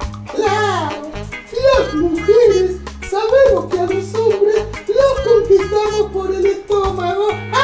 Claro, las mujeres sabemos que a los hombres los conquistamos por el estómago.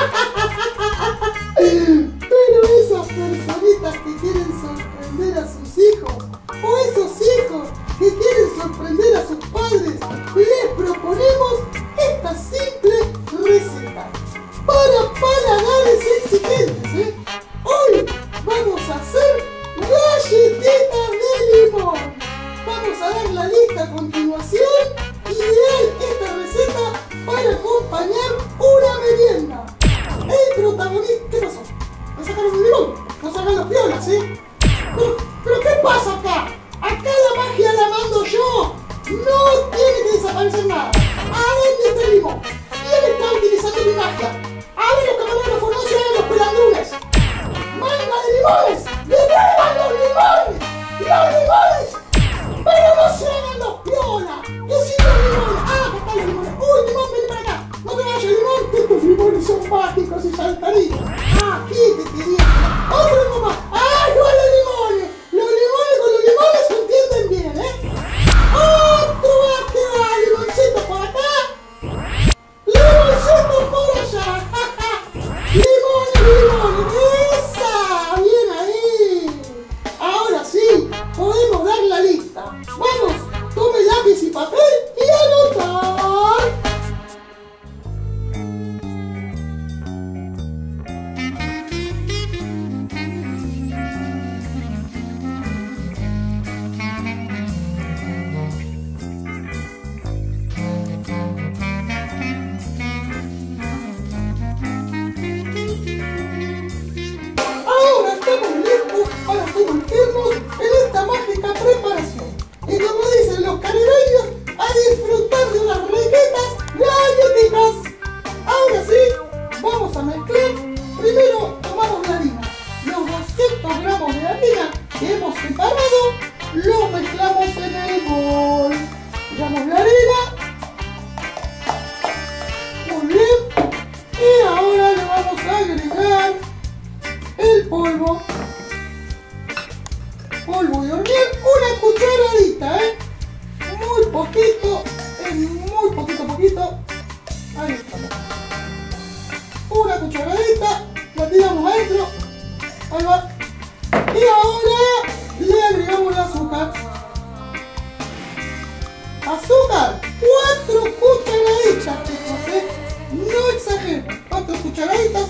Pero esas personitas que quieren sorprender a sus hijos, o esos hijos que quieren sorprender a sus padres, les proponemos esta simple receta para paladares exigentes, Hoy vamos a hacer galletitas de limón. Vamos a dar la lista a continuación. Ideal esta receta para acompañar una merienda. El protagonista... ¿Qué pasó? ¿Me sacaron el limón? ¿No sacan los piolas, ¿Pero qué pasa acá? Acá la magia la mando yo. No tiene que desaparecer nada. ¿A dónde está el limón? ¿Quién está utilizando mi magia? A ver, los camarógrafos, no se hagan los pelandunes. ¡Manga de limones! ¡Devuelvan los limones! ¡Los limones! ¡Pero no se hagan los piolas! ¡Que si los limones! ¡Ah, acá están los limones! ¡Uy, limón, vení para acá! ¡No te vayas, limón! ¡Que estos limones son mágicos y saltarinos! ¡Ah, aquí te quería! ¡Otro limón más! ¡Ah, no, los limones! Los limones con los limones se entienden bien, ¡Otro más que va! ¡Limoncito por acá! ¡Limoncito por allá! ¡Limones, limones! ¡Esa! ¡Bien ahí! Ahora sí, podemos dar la lista. ¡Vamos! Tome lápiz y papel y anotar. Ahora estamos listos para sumergirnos en esta mágica preparación. Y como dicen los caribeños, a disfrutar de unas riquetas galletitas. Ahora sí, vamos a mezclar. Primero tomamos la harina. Los 200 gramos de harina que hemos separado, los mezclamos en el bol. Tiramos la harina. Muy bien. Y ahora le vamos a agregar el polvo de hornear, una cucharadita, muy poquito, poquito, ahí estamos, una cucharadita, la tiramos adentro, ahí va, y ahora le agregamos el azúcar, 4 cucharaditas, chicos, no exageren, 4 cucharaditas.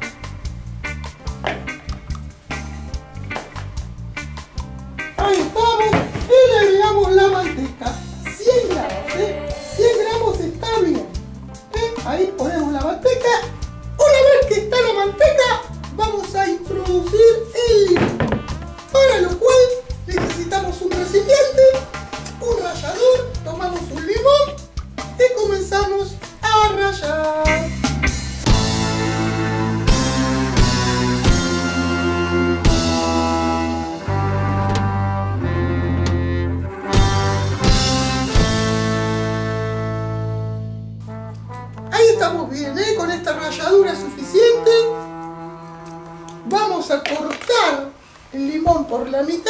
Ahí estamos, y le agregamos la manteca, 100 gramos, 100 gramos está bien, ahí ponemos la manteca. Una vez que está la manteca, vamos a introducir el limón, para lo cual necesitamos un recipiente, un rallador, tomamos un limón y comenzamos a rallar. Estamos bien, con esta ralladura suficiente. Vamos a cortar el limón por la mitad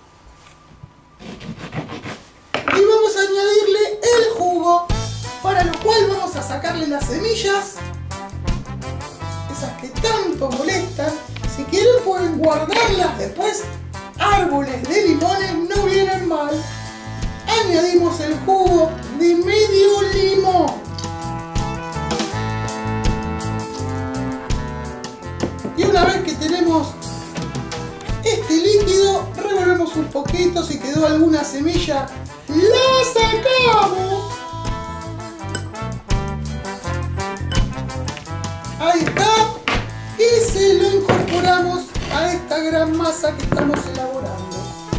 y vamos a añadirle el jugo, para lo cual vamos a sacarle las semillas, esas que tanto molestan. Si quieren pueden guardarlas después. Árboles de limones no vienen mal. Añadimos el jugo de medio limón. Y una vez que tenemos este líquido, revolvemos un poquito. Si quedó alguna semilla, la sacamos. Ahí está. Y se lo incorporamos a esta gran masa que estamos elaborando.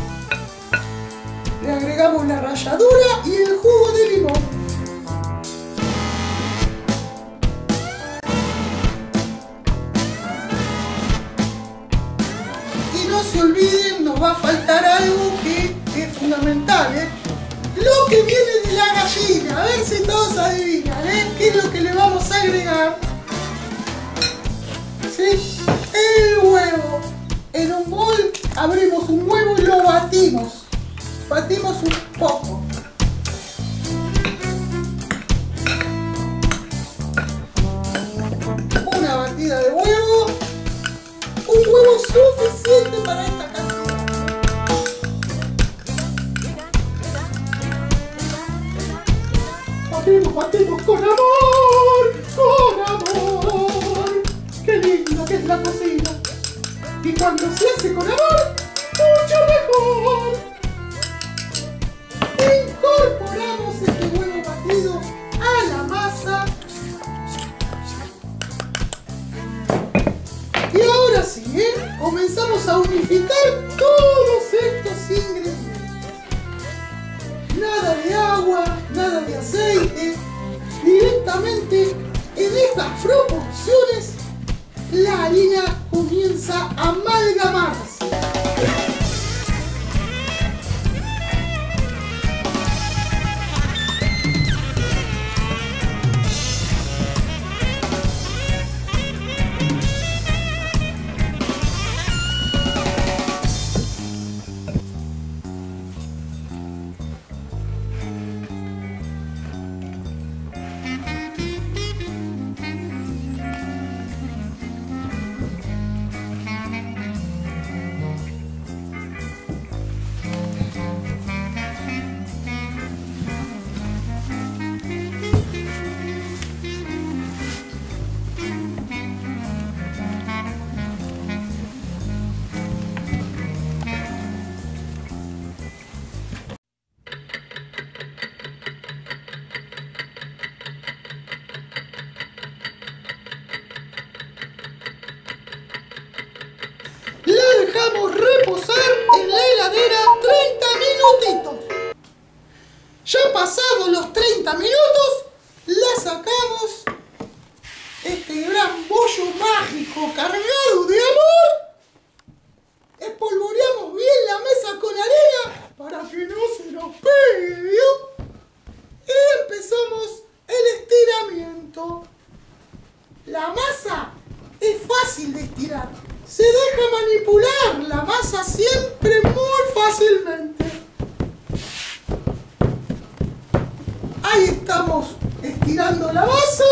Le agregamos la ralladura y el jugo de limón. No se olviden, nos va a faltar algo que es fundamental, lo que viene de la gallina. A ver si todos adivinan, qué es lo que le vamos a agregar. ¿Sí? El huevo. En un bol abrimos un huevo y lo batimos. batimos un poco. Una batida de huevo. Un huevo suficiente para esta cantidad. Batemos, batemos con amor, con amor. Qué lindo que es la cocina. Y cuando se hace con amor, mucho mejor. Incorporamos este huevo batido a la masa. Y ahora sí, comenzamos a unificar todos estos ingredientes. Nada de agua, nada de aceite. Directamente en estas proporciones la harina comienza a amalgamarse. Dejamos reposar en la heladera 30 minutitos. Ya pasados los 30 minutos, la sacamos. Este gran bollo mágico cargado de amor. Espolvoreamos bien la mesa con arena para que no se nos pegue. Y empezamos el estiramiento. La masa es fácil de estirar. Se deja manipular la masa siempre muy fácilmente. Ahí estamos estirando la masa.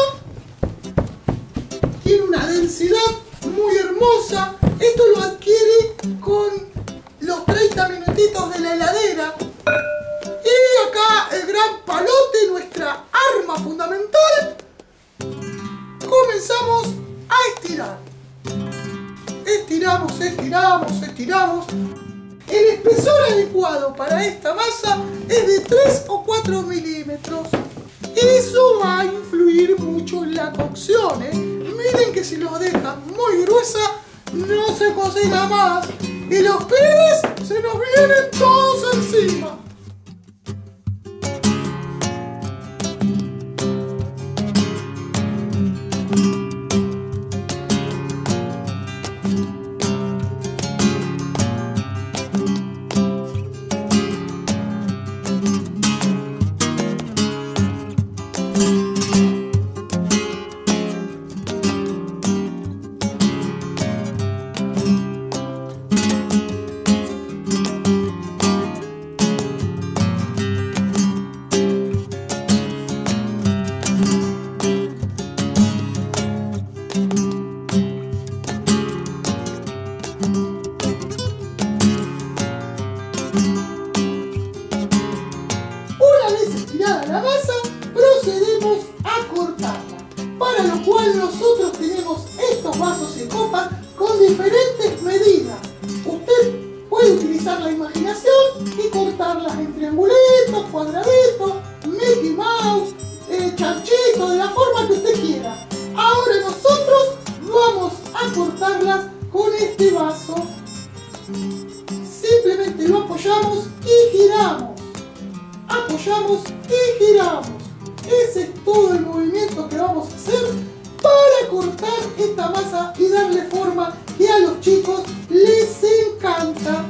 Tiene una densidad muy hermosa. Esto lo adquiere con los 30 minutitos de la heladera. Y acá el gran palote, nuestra arma fundamental. Comenzamos a estirar. Estiramos, estiramos, estiramos. El espesor adecuado para esta masa es de 3 o 4 milímetros. Eso va a influir mucho en la cocción, Miren que si lo dejan muy gruesa, no se cocina más. Y los pibes se nos vienen todos encima. La masa, procedemos a cortarla, para lo cual nosotros tenemos estos vasos y copas con diferentes medidas. Usted puede utilizar la imaginación y cortarlas en triangulitos, cuadraditos, Mickey Mouse, chanchitos, de la forma que usted quiera. Ahora nosotros vamos a cortarlas con este vaso. Simplemente lo apoyamos y giramos. Apoyamos y giramos. Ese es todo el movimiento que vamos a hacer para cortar esta masa y darle forma que a los chicos les encanta.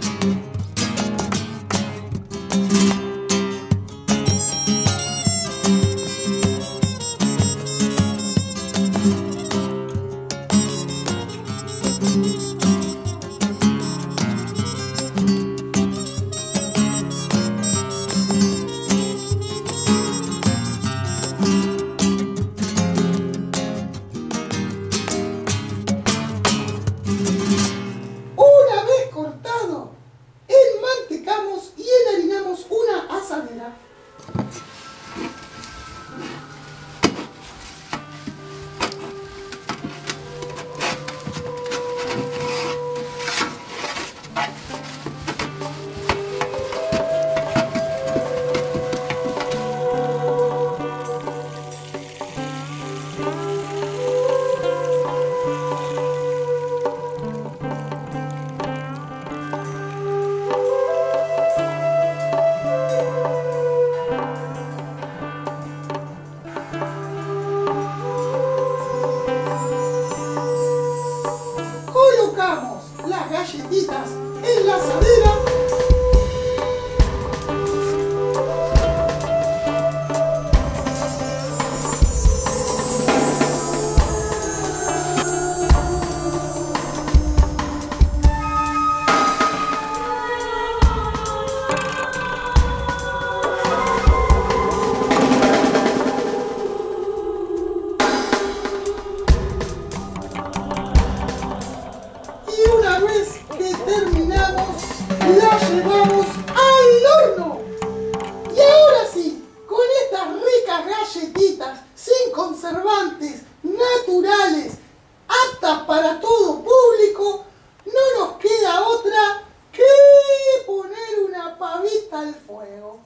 juego.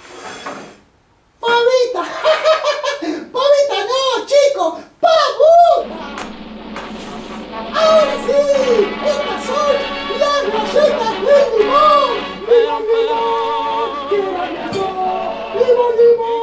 ¡Pavita! ¡Pavita no, chicos! ¡Pavuta! ¡Ahora sí! ¡Estas son las galletas de limón! ¡Limón, limón! ¡Limón, limón! ¡Limón, limón!